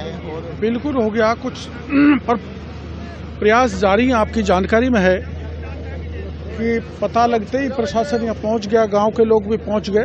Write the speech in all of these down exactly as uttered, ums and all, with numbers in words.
है और बिल्कुल हो गया कुछ पर प्रयास जारी है। आपकी जानकारी में है कि पता लगते ही प्रशासन यहाँ पहुँच गया, गांव के लोग भी पहुँच गए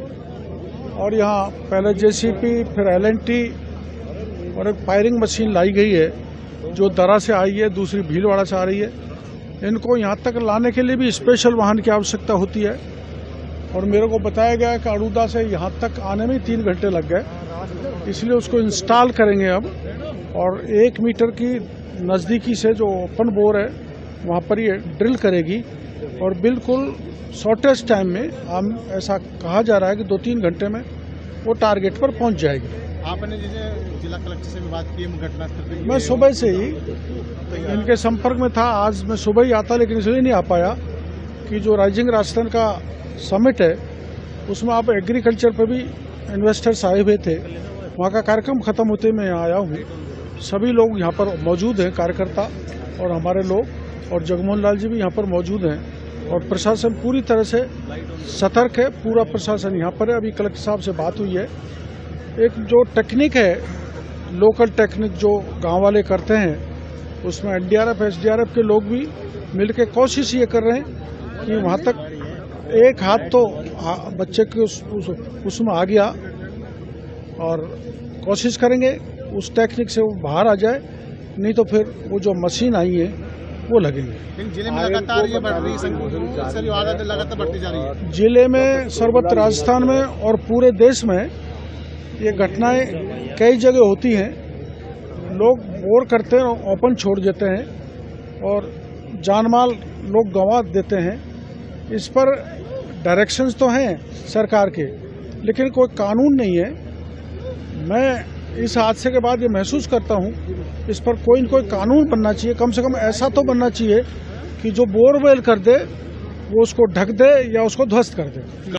और यहाँ पहले जेसीबी फिर एल एन टी और एक फायरिंग मशीन लाई गई है जो दरा से आई है, दूसरी भीलवाड़ा से आ रही है। इनको यहाँ तक लाने के लिए भी स्पेशल वाहन की आवश्यकता होती है और मेरे को बताया गया है कि अड़ूदा से यहाँ तक आने में तीन घंटे लग गए, इसलिए उसको इंस्टॉल करेंगे अब। और एक मीटर की नज़दीकी से जो ओपन बोर है वहाँ पर ये ड्रिल करेगी और बिल्कुल शॉर्टेस्ट टाइम में, हम ऐसा कहा जा रहा है कि दो तीन घंटे में वो टारगेट पर पहुँच जाएगी। आपने जैसे जिला कलेक्टर से भी बात की घटनास्थल पर? मैं सुबह से ही इनके संपर्क में था। आज मैं सुबह ही आता लेकिन इसलिए नहीं आ पाया कि जो राइजिंग राजस्थान का समिट है उसमें आप एग्रीकल्चर पर भी इन्वेस्टर्स आए हुए थे। वहाँ का कार्यक्रम खत्म होते मैं यहाँ आया हूँ। सभी लोग यहाँ पर मौजूद हैं, कार्यकर्ता और हमारे लोग, और जगमोहन लाल जी भी यहाँ पर मौजूद हैं और प्रशासन पूरी तरह से सतर्क है। पूरा प्रशासन यहाँ पर है। अभी कलेक्टर साहब से बात हुई है। एक जो टेक्निक है, लोकल टेक्निक जो गांव वाले करते हैं, उसमें N D R F S D R F के लोग भी मिलकर कोशिश ये कर रहे हैं कि वहाँ तक एक हाथ तो बच्चे के उस, उस, उसमें आ गया और कोशिश करेंगे उस टेक्निक से वो बाहर आ जाए, नहीं तो फिर वो जो मशीन आई है वो लगेंगे। जिले में लगातार ये बढ़ रही है, लगातार बढ़ती जा रही है। जिले में, सर्वत्र राजस्थान में और पूरे देश में ये घटनाएं कई जगह होती हैं। लोग बोर करते हैं, ओपन छोड़ देते हैं और जानमाल लोग गंवा देते हैं। इस पर डायरेक्शंस तो हैं सरकार के, लेकिन कोई कानून नहीं है। मैं इस हादसे के बाद ये महसूस करता हूँ इस पर कोई न कोई कानून बनना चाहिए। कम से कम ऐसा तो बनना चाहिए कि जो बोरवेल कर दे वो उसको ढक दे या उसको ध्वस्त कर दे।